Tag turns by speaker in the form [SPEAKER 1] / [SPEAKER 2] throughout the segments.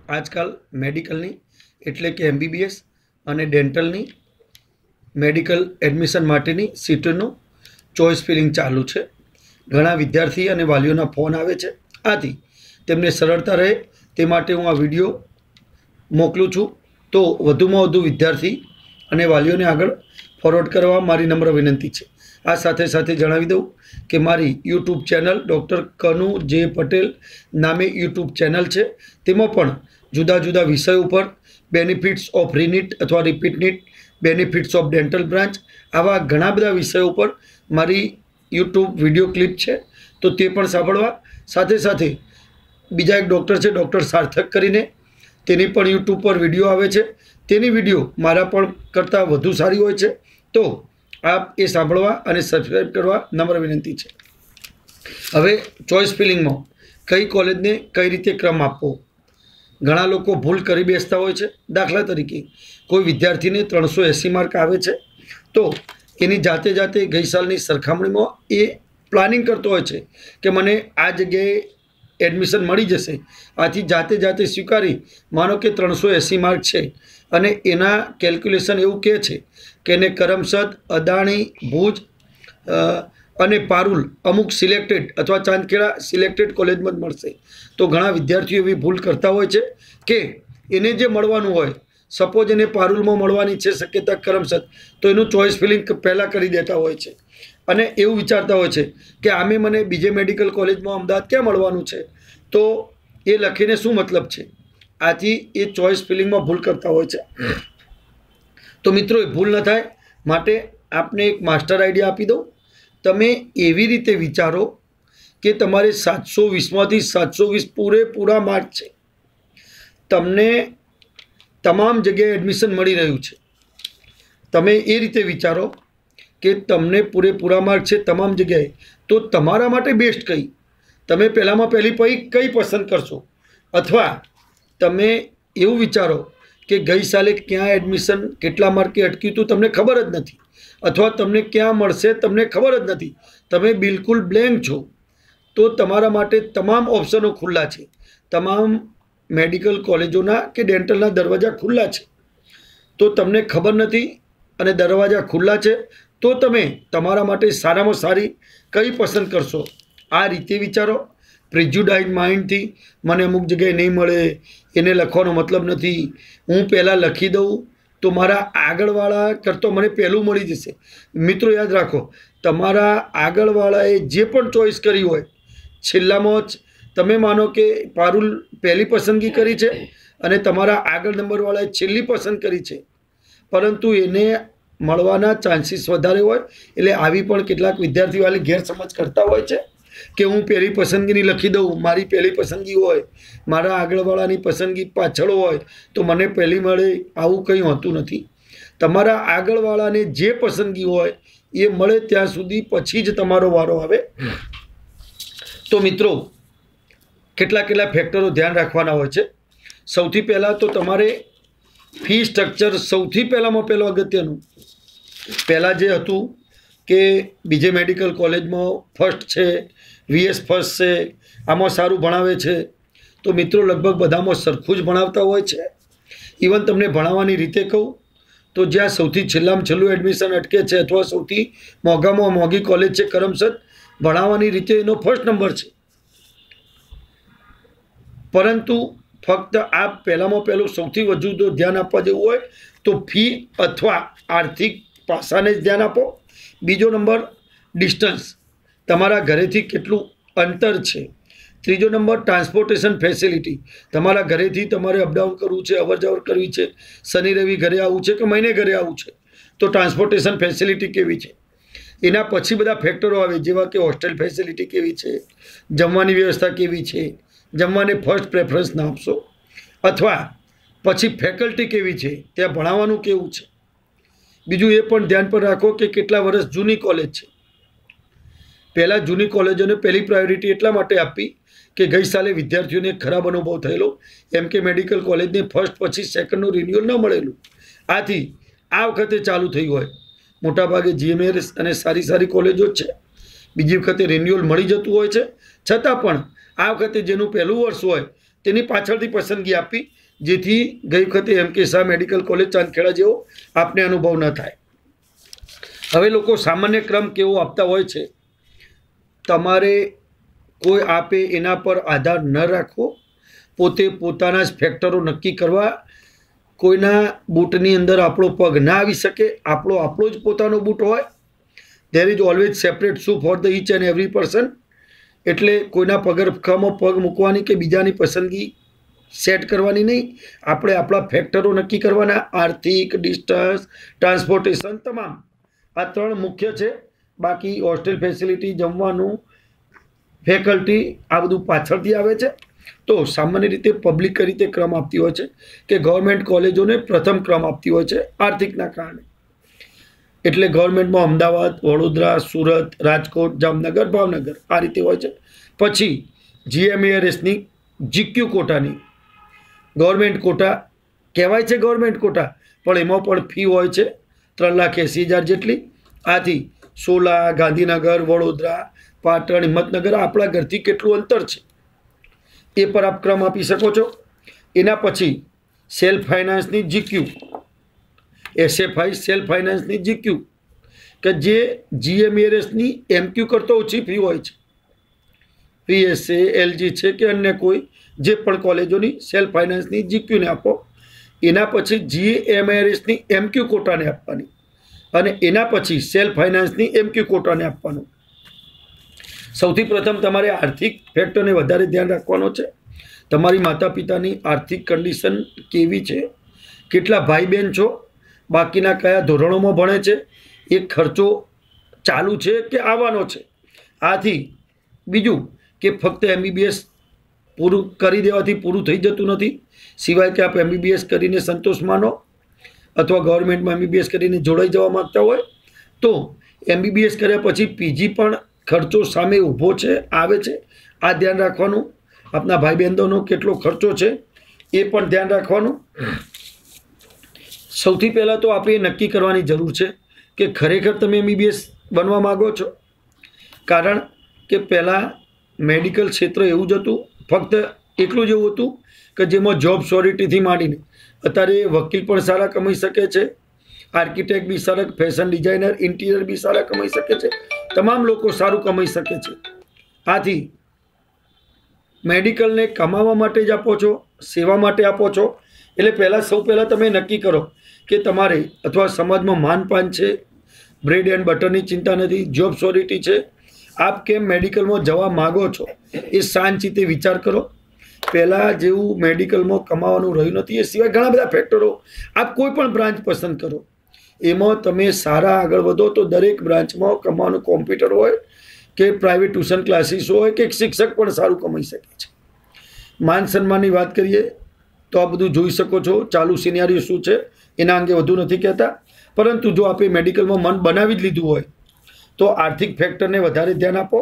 [SPEAKER 1] આજકાલ મેડિકલની એટલે કે MBBS અને ડેન્ટલની મેડિકલ એડમિશન માટેની સીટોનું ચોઇસ ફિલિંગ ચાલુ છે. ઘણા વિદ્યાર્થી અને વાલીઓના ફોન આવે છે. આથી તેમને સરળતા રહે તે માટે હું આ વિડીયો મોકલું છું. તો વધુમાં વધુ વિદ્યાર્થી અને વાલીઓને આગળ ફોરવર્ડ કરવા મારી નમ્ર વિનંતી છે. આ સાથે સાથે જણાવી દઉં કે મારી યુટ્યુબ ચેનલ Dr.Kanu J.Patel નામે યુટ્યુબ ચેનલ છે. તેમાં પણ જુદા જુદા વિષયો ઉપર બેનિફિટ્સ ઓફ રીનીટ અથવા repeat NEET, benefits of dental branch, આવા ઘણા બધા વિષયો ઉપર મારી યુટ્યુબ વિડીયો ક્લિપ છે. તો તે પણ સાંભળવા. સાથે સાથે બીજા એક ડૉક્ટર છે, ડૉક્ટર સાર્થક કરીને, તેની પણ યુટ્યુબ પર વિડીયો આવે છે. તેની વિડીયો મારા પણ કરતાં વધુ સારી હોય છે. તો આપ એ સાંભળવા અને સબસ્ક્રાઈબ કરવા નમ્ર વિનંતી છે. હવે ચોઇસ ફિલિંગમાં કઈ કોલેજને કઈ રીતે ક્રમ આપવો, ઘણા લોકો ભૂલ કરી બેસતા હોય છે. દાખલા તરીકે કોઈ વિદ્યાર્થીને 380 માર્ક આવે છે તો એની જાતે ગઈ સાલની સરખામણીમાં એ પ્લાનિંગ કરતો હોય છે કે મને આ જગ્યાએ એડમિશન મળી જશે. આથી જાતે સ્વીકારી, માનો કે 380 માર્ક છે અને એના કેલ્ક્યુલેશન એવું કહે છે કે એને કરમસદ, અદાણી, ભુજ અને પારુલ અમુક સિલેક્ટેડ અથવા ચાંદખેડા સિલેક્ટેડ કોલેજમાં જ મળશે. તો ઘણા વિદ્યાર્થીઓ એવી ભૂલ કરતા હોય છે કે એને જે મળવાનું હોય, સપોઝ એને પારુલમાં મળવાની છે શક્યતા કરમસદ, તો એનું ચોઇસ ફિલિંગ પહેલાં કરી દેતા હોય છે અને એવું વિચારતા હોય છે કે આમે મને બીજે મેડિકલ કોલેજમાં અમદાવાદ ક્યાં મળવાનું છે, તો એ લખીને શું મતલબ છે. આથી એ ચોઇસ ફિલિંગમાં ભૂલ કરતા હોય છે. તો મિત્રો, એ ભૂલ ન થાય માટે આપને એક માસ્ટર આઈડિયા આપી દઉં. તમે એવી રીતે વિચારો કે તમારે 720માંથી 720 પૂરેપૂરા માર્ક છે, તમને તમામ જગ્યાએ એડમિશન મળી રહ્યું છે. તમે એ રીતે વિચારો કે તમને પૂરેપૂરા માર્ક છે તમામ જગ્યાએ, તો તમારા માટે બેસ્ટ કઈ, તમે પહેલાંમાં પહેલી કઈ પસંદ કરશો. અથવા તમે એવું વિચારો કે ગઈ સાલે ક્યાં એડમિશન કેટલા માર્કે અટક્યું હતું તમને ખબર જ નથી, અથવા તમને ક્યાં મળશે તમને ખબર જ નથી, તમે બિલકુલ બ્લેન્ક છો, તો તમારા માટે તમામ ઓપ્શનો ખુલ્લા છે. તમામ મેડિકલ કોલેજોના કે ડેન્ટલના દરવાજા ખુલ્લા છે. તો તમને ખબર નથી અને દરવાજા ખુલ્લા છે, તો તમે તમારા માટે સારામાં સારી કઈ પસંદ કરશો. આ રીતે વિચારો. પ્રિજ્યુડાઇઝ માઇન્ડથી મને અમુક જગ્યાએ નહીં મળે, એને લખવાનો મતલબ નથી, હું પહેલાં લખી દઉં તો મારા આગળવાળા કરતો મને પહેલું મળી જશે. મિત્રો યાદ રાખો, તમારા આગળવાળાએ જે પણ ચોઈસ કરી હોય, છેલ્લામાં જ તમે માનો કે પારુલ પહેલી પસંદગી કરી છે અને તમારા આગળ નંબરવાળાએ છેલ્લી પસંદ કરી છે, પરંતુ એને મળવાના ચાન્સીસ વધારે હોય. એટલે આવી પણ કેટલાક વિદ્યાર્થીઓ વાલી ગેરસમજ કરતા હોય છે કે હું પહેલી પસંદગીની લખી દઉં, મારી પહેલી પસંદગી હોય, મારા આગળવાળાની પસંદગી પાછળ હોય તો મને પહેલી મળે, આવું કંઈ હોતું નથી. તમારા આગળવાળાને જે પસંદગી હોય એ મળે ત્યાં સુધી પછી જ તમારો વારો આવે. તો મિત્રો, કેટલા ફેક્ટરો ધ્યાન રાખવાના હોય છે. સૌથી પહેલાં તો તમારે ફી સ્ટ્રક્ચર સૌથી પહેલાં અગત્યનું. પહેલાં જે હતું કે બીજે મેડિકલ કોલેજમાં ફર્સ્ટ છે, VS ફર્સ્ટ છે, આમાં સારું ભણાવે છે. તો મિત્રો, લગભગ બધામાં સરખું જ ભણાવતા હોય છે. ઇવન તમને ભણાવવાની રીતે કહું તો જ્યાં સૌથી છેલ્લામાં છેલ્લું એડમિશન અટકે છે અથવા સૌથી મોંઘામાં મોંઘી કોલેજ છે કરમસદ, ભણાવવાની રીતે એનો ફર્સ્ટ નંબર છે. પરંતુ ફક્ત આ પહેલામાં પહેલું સૌથી વધુ જો ધ્યાન આપવા જેવું હોય તો ફી અથવા આર્થિક પાસાને જ ધ્યાન આપો. બીજો નંબર ડિસ્ટન્સ, તમારા ઘરેથી કેટલું અંતર છે. ત્રીજો નંબર ટ્રાન્સપોર્ટેશન ફેસિલિટી, તમારા ઘરેથી તમારે અપડાઉન કરવું છે, અવર જવર કરવી છે, શનિ રવિ ઘરે આવવું છે કે મહિને ઘરે આવવું છે, તો ટ્રાન્સપોર્ટેશન ફેસિલિટી કેવી છે. એના પછી બધા ફેક્ટરો આવે, જેવા કે હોસ્ટેલ ફેસિલિટી કેવી છે, જમવાની વ્યવસ્થા કેવી છે, જમવાને ફર્સ્ટ પ્રેફરન્સ ના આપશો. અથવા પછી ફેકલ્ટી કેવી છે, ત્યાં ભણાવવાનું કેવું છે. બીજું એ પણ ધ્યાન પર રાખો કે કેટલા વર્ષ જૂની કોલેજ છે. પહેલાં જૂની કોલેજોને પહેલી પ્રાયોરિટી એટલા માટે આપી કે ગઈ સાલે વિદ્યાર્થીઓને ખરાબ અનુભવ થયેલો, એમ કે મેડિકલ કોલેજને ફર્સ્ટ પછી સેકન્ડનું રિન્યુઅલ ન મળેલું. આથી આ વખતે ચાલુ થયું હોય, મોટાભાગે GMS અને સારી કોલેજો છે, બીજી વખતે રિન્યુઅલ મળી જતું હોય છે. છતાં પણ આ વખતે જેનું પહેલું વર્ષ હોય તેની પાછળથી પસંદગી આપવી, જેથી ગઈ વખતે M.K. Shah medical college Chandkheda જેવો આપને અનુભવ ન થાય. હવે લોકો સામાન્ય ક્રમ કેવો આપતા હોય છે, તમારે કોઈ આપે એના પર આધાર ન રાખવો, પોતે પોતાના જ ફેક્ટરો નક્કી કરવા. કોઈના બૂટની અંદર આપણો પગ ના આવી શકે, આપણો જ પોતાનો બૂટ હોય. There is always separate shoe for the each and every person. એટલે કોઈના પગરખામાં પગ મૂકવાની કે બીજાની પસંદગી સેટ કરવાની નહીં. આપણે આપણા ફેક્ટરો નક્કી કરવાના. આર્થિક, ડિસ્ટન્સ, ટ્રાન્સપોર્ટેશન, તમામ આ 3 મુખ્ય છે. બાકી હોસ્ટેલ ફેસિલિટી, જમવાનું, ફેકલ્ટી આ બધું પાછળથી આવે છે. તો સામાન્ય રીતે પબ્લિક કઈ રીતે ક્રમ આપતી હોય છે કે ગવર્મેન્ટ કોલેજોને પ્રથમ ક્રમ આપતી હોય છે આર્થિકના કારણે. એટલે ગવર્મેન્ટમાં અમદાવાદ, વડોદરા, સુરત, રાજકોટ, જામનગર, ભાવનગર આ રીતે હોય છે. પછી GMARSની GQ કોટાની ગવર્મેન્ટ કોટા કહેવાય છે, ગવર્મેન્ટ કોટા, પણ એમાં પણ ફી હોય છે 3,80,000 જેટલી. આથી સોલા, ગાંધીનગર, વડોદરા, પાટણ, હિંમતનગર આપણા ઘરથી કેટલું અંતર છે એ પર આપ ક્રમ આપી શકો છો. એના પછી સેલ્ફ ફાઇનાન્સની GQ, SFI સેલ્ફ ફાઇનાન્સની GQ કે જે GMARSની MQ કરતો ઓછી ફી હોય છે. PSA, LG છે કે અન્ય કોઈ જે પણ કોલેજોની સેલ્ફ ફાઇનાન્સની GQ ને આપો. એના પછી GMARSની MQ કોટાને આપવાની અને એના પછી સેલ્ફ ફાઇનાન્સની MQ કોટાને આપવાનું. સૌથી પ્રથમ તમારે આર્થિક ફેક્ટરને વધારે ધ્યાન રાખવાનો છે. તમારી માતા પિતાની આર્થિક કન્ડિશન કેવી છે, કેટલા ભાઈ બહેન છો, બાકીના કયા ધોરણોમાં ભણે છે, એ ખર્ચો ચાલુ છે કે આવવાનો છે. આથી બીજું કે ફક્ત MBBS પૂરું કરી દેવાથી પૂરું થઈ જતું નથી. સિવાય કે આપ MBBS કરીને સંતોષ માનો અથવા ગવર્મેન્ટમાં MBBS કરીને જોડાઈ જવા માગતા હોય તો MBBS કર્યા પછી PG પણ ખર્ચો સામે ઊભો છે, આવે છે. આ ધ્યાન રાખવાનું. આપના ભાઈ બહેનોનો કેટલો ખર્ચો છે એ પણ ધ્યાન રાખવાનું. સૌથી પહેલાં તો આપણે નક્કી કરવાની જરૂર છે કે ખરેખર તમે MBBS બનવા માગો છો. કારણ કે પહેલાં મેડિકલ ક્ષેત્ર એવું જ હતું, ફક્ત એટલું જ એવું હતું કે જેમાં જોબ સોરિટીથી માંડીને અત્યારે વકીલ પણ સારા કમાઈ શકે છે, આર્કિટેક્ટ બી સારા, ફેશન ડિઝાઇનર, ઇન્ટિરિયર બી સારા કમાઈ શકે છે, તમામ લોકો સારું કમાઈ શકે છે. આથી મેડિકલને કમાવા માટે જ આપો છો, સેવા માટે આપો છો. એટલે સૌ પહેલાં તમે નક્કી કરો કે તમારે અથવા સમાજમાં માનપાન છે, બ્રેડ એન્ડ બટરની ચિંતા નથી, જોબ સોરિટી છે, આપ કેમ મેડિકલમાં જવા માગો છો એ શાંતિથી વિચાર કરો. પહેલાં જેવું મેડિકલમાં કમાવાનું રહ્યું નથી. એ સિવાય ઘણા બધા ફેક્ટરો. આપ કોઈ પણ બ્રાન્ચ પસંદ કરો, એમાં તમે સારા આગળ વધો તો દરેક બ્રાન્ચમાં કમાવાનું કોમ્પ્યુટર હોય કે પ્રાઇવેટ ટ્યુશન ક્લાસીસ હોય કે શિક્ષક પણ સારું કમાઈ શકે છે. માન સન્માનની વાત કરીએ તો આ બધું જોઈ શકો છો. ચાલુ સિનેરિયો શું છે એના અંગે વધુ નથી કહેતા, પરંતુ જો આપણે મેડિકલમાં મન બનાવી જ લીધું હોય તો આર્થિક ફેક્ટરને વધારે ધ્યાન આપો.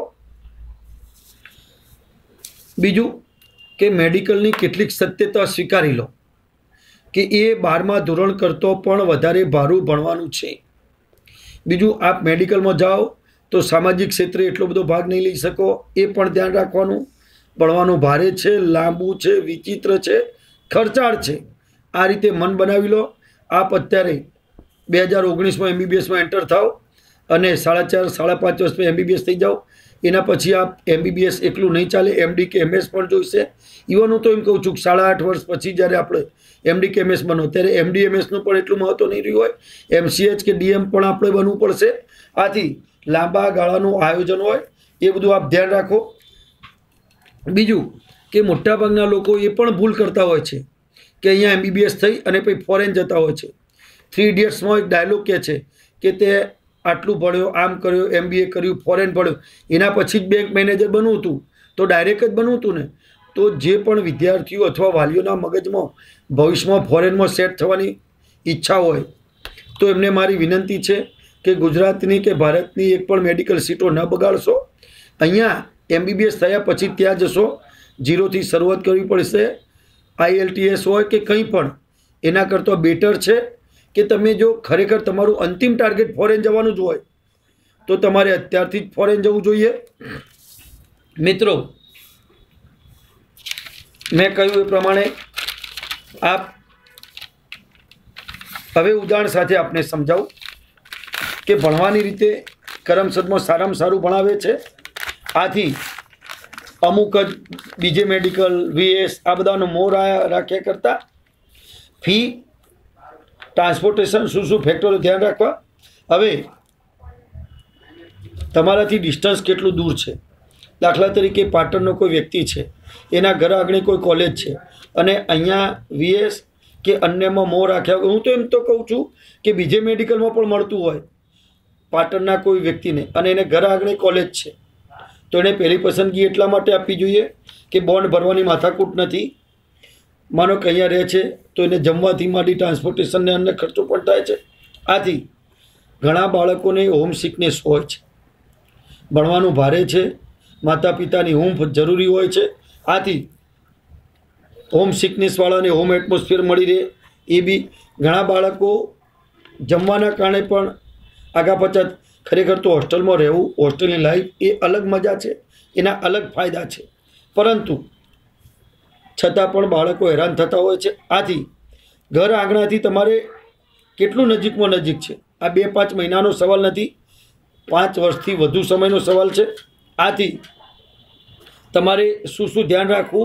[SPEAKER 1] બીજું કે મેડિકલની કેટલીક સત્યતા સ્વીકારી લો કે એ 12મા ધોરણ કરતો પણ વધારે ભારું ભણવાનું છે. બીજું, આપ મેડિકલમાં જાઓ તો સામાજિક ક્ષેત્રે એટલો બધો ભાગ નહીં લઈ શકો, એ પણ ધ્યાન રાખવાનું. ભણવાનું ભારે છે, લાંબુ છે, વિચિત્ર છે, ખર્ચાળ છે. આ રીતે મન બનાવી લો. આપ અત્યારે 2019માં MBBSમાં એન્ટર થાઓ અને 4.5 વર્ષમાં MBBS થઈ જાઓ. એના પછી આપ MBBS એકલું નહીં ચાલે, MD કે MS પણ જોઈશે. ઇવન હું તો એમ કહું છું કે 8.5 વર્ષ પછી જ્યારે આપણે MD કે MS બનો ત્યારે MD MSનું પણ એટલું મહત્વ નહીં રહ્યું હોય. MCH કે DM પણ આપણે બનવું પડશે. આથી લાંબા ગાળાનું આયોજન હોય, એ બધું આપ ધ્યાન રાખો. બીજું કે મોટાભાગના લોકો એ પણ ભૂલ કરતા હોય છે કે અહીંયા MBBS થઈ અને પછી ફોરેન જતા હોય છે. 3 ઇડિયટ્સમાં એક ડાયલોગ કહે છે કે તે આટલું ભણ્યો, આમ કર્યો, MBA કર્યું, ફોરેન ભણ્યો, એના પછી જ બેંક મેનેજર બનવું હતું તો ડાયરેક્ટ જ બનવું હતું ને. તો જે પણ વિદ્યાર્થીઓ અથવા વાલીઓના મગજમાં ભવિષ્યમાં ફોરેનમાં સેટ થવાની ઈચ્છા હોય તો એમને મારી વિનંતી છે કે ગુજરાતની કે ભારતની એક પણ મેડિકલ સીટો ન બગાડશો. અહીંયા MBBS થયા પછી ત્યાં જશો, 0થી શરૂઆત કરવી પડશે. IELTS હોય કે કંઈ પણ, એના કરતાં બેટર છે કે તમે જો ખરેખર તમારું અંતિમ ટાર્ગેટ ફોરેન જવાનું જ હોય તો તમારે અત્યારથી જ ફોરેન જવું જોઈએ. મિત્રો, મેં કહ્યું એ પ્રમાણે આપ હવે ઉદાહરણ સાથે આપને સમજાવું કે ભણવાની રીતે કરમસદમાં સારામાં સારું ભણાવે છે. આથી અમુક જ બીજે મેડિકલ વીએસ આ બધાનો મોહ રાખ્યા કરતાં ફી ટ્રાન્સપોર્ટેશન શું ફેક્ટરો ધ્યાન રાખવા. હવે તમારાથી ડિસ્ટન્સ કેટલું દૂર છે, દાખલા તરીકે પાટણનો કોઈ વ્યક્તિ છે, એના ઘર આગળ કોઈ કોલેજ છે અને અહીંયા વીએસ કે અન્યમાં મોહ રાખ્યા. હું તો એમ તો કહું છું કે બીજે મેડિકલમાં પણ મળતું હોય પાટણના કોઈ વ્યક્તિને અને એને ઘર આગળ કોલેજ છે તો એને પહેલી પસંદગી એટલા માટે આપવી જોઈએ કે બોન્ડ ભરવાની માથાકૂટ નથી. માનો કે અહીંયા રહે છે તો એને જમવાથી માંડી ટ્રાન્સપોર્ટેશનને અન્ય ખર્ચો પણ થાય છે. આથી ઘણા બાળકોને હોમ સિકનેસ હોય છે, ભણવાનું ભારે છે, માતા પિતાની હૂંફ જરૂરી હોય છે. આથી હોમ સિકનેસવાળાને હોમ એટમોસ્ફિયર મળી રહે એ બી ઘણા બાળકો જમવાના કારણે પણ આગા પછાત. ખરેખર તો હોસ્ટેલમાં રહેવું, હોસ્ટેલની લાઈફ એ અલગ મજા છે, એના અલગ ફાયદા છે, પરંતુ છતાં પણ બાળકો હેરાન થતા હોય છે. આથી ઘર આંગણાથી તમારે કેટલું નજીકમાં નજીક છે, આ 2-5 મહિનાનો સવાલ નથી, 5 વર્ષથી વધુ સમયનો સવાલ છે. આથી તમારે શું ધ્યાન રાખવું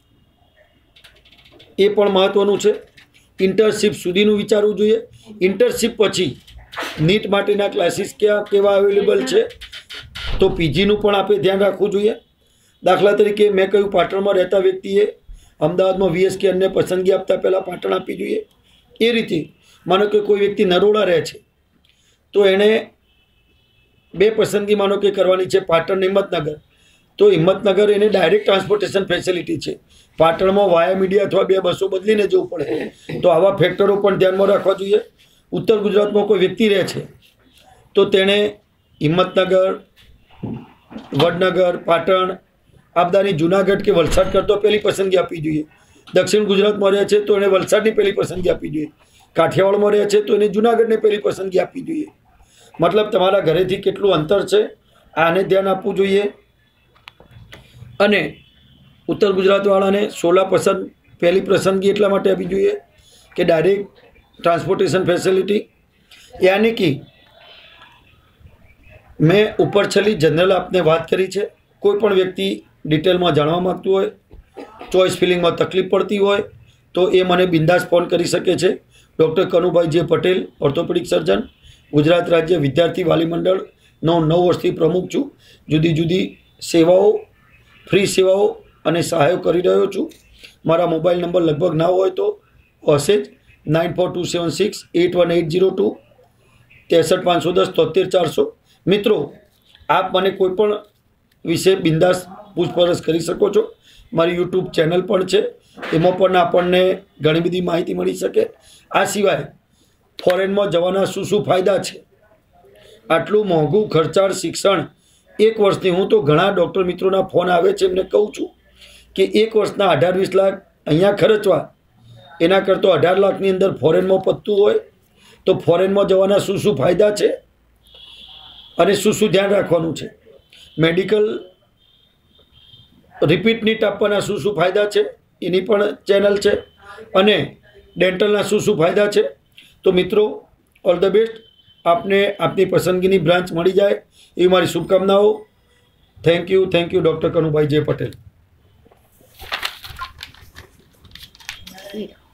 [SPEAKER 1] એ પણ મહત્ત્વનું છે. ઇન્ટર્નશીપ સુધીનું વિચારવું જોઈએ. ઇન્ટર્નશીપ પછી નીટ માટેના ક્લાસીસ કેવા અવેલેબલ છે તો પીજીનું પણ આપણે ધ્યાન રાખવું જોઈએ. દાખલા તરીકે મેં કહ્યું પાટણમાં રહેતા વ્યક્તિએ અમદાવાદમાં વીએસ કે અન્ય પસંદગી આપતા પહેલાં પાટણ આપવી જોઈએ. એ રીતે માનો કે કોઈ વ્યક્તિ નરોડા રહે છે તો એણે 2 પસંદગી માનો કે કરવાની છે, પાટણ હિંમતનગર. તો હિંમતનગર એને ડાયરેક્ટ ટ્રાન્સપોર્ટેશન ફેસિલિટી છે, પાટણમાં વાયા મીડિયા અથવા 2 બસો બદલીને જવું પડે. તો આવા ફેક્ટરો પણ ધ્યાનમાં રાખવા જોઈએ. ઉત્તર ગુજરાતમાં કોઈ વ્યક્તિ રહે છે તો તેણે હિંમતનગર, વડનગર, પાટણ આ બધાની જુનાગઢ કે વલસાડ કરતો પહેલી પસંદગી આપવી જોઈએ. દક્ષિણ ગુજરાતમાં રહે છે તો એને વલસાડની પહેલી પસંદગી આપવી જોઈએ. કાઠિયાવાડમાં રહે છે તો એને જુનાગઢને પહેલી પસંદગી આપવી જોઈએ. મતલબ તમારા ઘરેથી કેટલું અંતર છે આને ધ્યાન આપવું જોઈએ. અને ઉત્તર ગુજરાતવાળાને 16 પહેલી પસંદગી એટલા માટે આપવી જોઈએ કે ડાયરેક્ટ ટ્રાન્સપોર્ટેશન ફેસિલિટી. યાની કે મેં ઉપર છેલ્લી જનરલ આપને વાત કરી છે. કોઈ પણ વ્યક્તિ ડિટેલમાં જાણવા માગતું હોય, ચોઇસ ફિલિંગમાં તકલીફ પડતી હોય તો એ મને બિંદાસ ફોન કરી શકે છે. Doctor Kanubhai J.Patel, orthopaedic surgeon, Gujarat રાજ્ય વિદ્યાર્થી વાલી મંડળનો 9 વર્ષથી પ્રમુખ છું. જુદી જુદી સેવાઓ, ફ્રી સેવાઓ અને સહાયો કરી રહ્યો છું. મારા મોબાઈલ નંબર લગભગ ના હોય તો હશે જ 9427681802, 63510 મિત્રો, આપ મને કોઈ પણ વિશે બિંદાસ પૂછપરછ કરી શકો છો. મારી યુટ્યુબ ચેનલ પણ છે, એમાં પણ આપણને ઘણી બધી માહિતી મળી શકે. આ સિવાય ફોરેનમાં જવાના શું ફાયદા છે, આટલું મોંઘું ખર્ચાળ શિક્ષણ 1 વર્ષની, હું તો ઘણા ડૉક્ટર મિત્રોના ફોન આવે છે એમને કહું છું કે 1 વર્ષના 18-20 લાખ અહીંયા ખર્ચવા એના કરતાં 18 લાખની અંદર ફોરેનમાં પતતું હોય તો ફોરેનમાં જવાના શું ફાયદા છે અને શું ધ્યાન રાખવાનું છે. મેડિકલ રિપીટ નીટ આપવાના શું ફાયદા છે એની પણ ચેનલ છે અને ડેન્ટલના શું ફાયદા છે. તો મિત્રો, ઓલ ધ બેસ્ટ. આપને આપની પસંદગીની બ્રાન્ચ મળી જાય એવી મારી શુભકામનાઓ. Thank you doctor Kanubhai J.Patel.